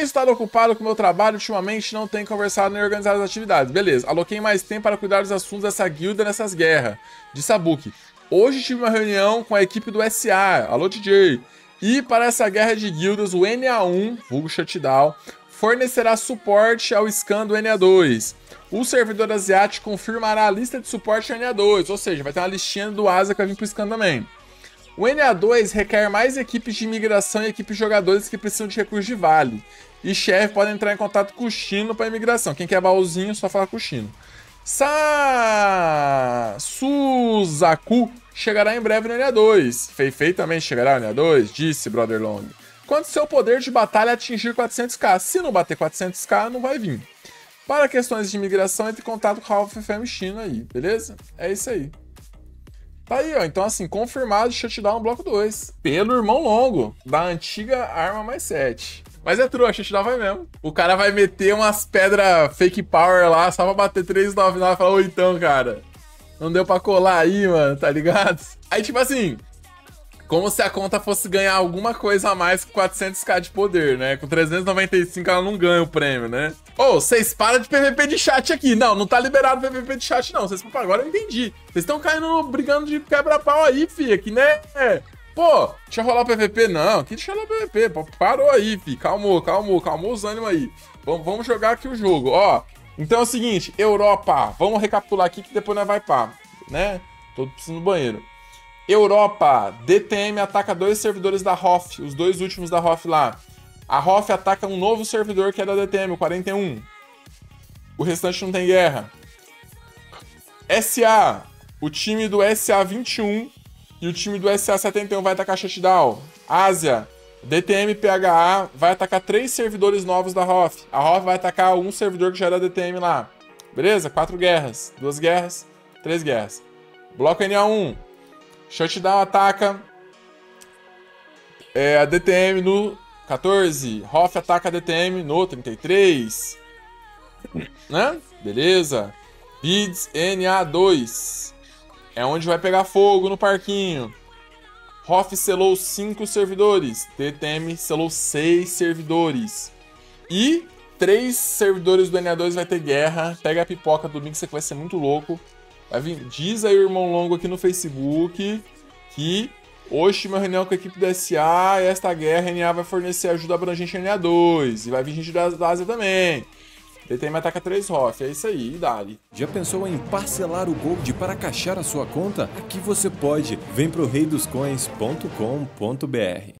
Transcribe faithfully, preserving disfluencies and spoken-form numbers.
estado ocupado com o meu trabalho ultimamente, não tenho conversado nem organizado as atividades. Beleza, aloquei mais tempo para cuidar dos assuntos dessa guilda nessas guerras. De Sabuki. Hoje tive uma reunião com a equipe do S A. Alô, D J. E para essa guerra de guildas, o N A um, vulgo Shutdown, fornecerá suporte ao scan do N A dois. O servidor asiático confirmará a lista de suporte ao N A dois, ou seja, vai ter uma listinha do Asa que vai vir pro scan também. O N A dois requer mais equipes de imigração e equipes de jogadores que precisam de recursos de vale. E chefe pode entrar em contato com o Shino para imigração. Quem quer baúzinho, só fala com o Shino. Sa... Suzaku chegará em breve no N A dois. Feifei também chegará no N A dois, disse Brother Long. Quando seu poder de batalha atingir quatrocentos k. Se não bater quatrocentos k, não vai vir. Para questões de imigração, entre em contato com o Ralph F M China aí, beleza? É isso aí. Tá aí, ó. Então, assim, confirmado Shutdown bloco dois. Pelo irmão longo, da antiga arma mais sete. Mas é true, a Shutdown vai mesmo. O cara vai meter umas pedras fake power lá, só pra bater três nove nove e falar, ô, então, cara, não deu pra colar aí, mano, tá ligado? Aí, tipo assim, como se a conta fosse ganhar alguma coisa a mais com quatrocentos k de poder, né? Com trezentos e noventa e cinco ela não ganha o prêmio, né? Ô, oh, vocês param de P V P de chat aqui. Não, não tá liberado P V P de chat, não. Vocês, agora eu entendi. Vocês estão caindo no, brigando de quebra-pau aí, fi. Aqui, né? Pô, deixa rolar o P V P. Não, aqui deixa rolar o P V P. Pô, parou aí, fi. Calmou, calmou, calmou os ânimos aí. Vamos, vamos jogar aqui o jogo, ó. Então é o seguinte, Europa. Vamos recapitular aqui que depois nós vai pá, né? Tô precisando do banheiro. Europa, D T M ataca dois servidores da R O F, os dois últimos da R O F lá. A R O F ataca um novo servidor que é da D T M, o quarenta e um. O restante não tem guerra. S A, o time do S A vinte e um e o time do S A setenta e um vai atacar Shutdown. Ásia, D T M P H A vai atacar três servidores novos da R O F. A R O F vai atacar um servidor que já era da D T M lá. Beleza? Quatro guerras. Duas guerras, três guerras. Bloco N A um. Shutdown ataca é, a D T M no quatorze. R O F ataca a D T M no trinta e três. Né? Beleza. Bids N A dois. É onde vai pegar fogo no parquinho. R O F selou cinco servidores. D T M selou seis servidores. E três servidores do N A dois vai ter guerra. Pega a pipoca do Mixer que vai ser muito louco. Vai vir, diz aí o irmão longo aqui no Facebook que hoje tive uma reunião com a equipe do S A e esta guerra a N A vai fornecer ajuda abrangente ao N A dois. E vai vir gente da, da Ásia também. D T M ataca três R O F, é isso aí, e dali. Já pensou em parcelar o Gold para caixar a sua conta? Aqui você pode. Vem pro rei dos coins ponto com ponto br.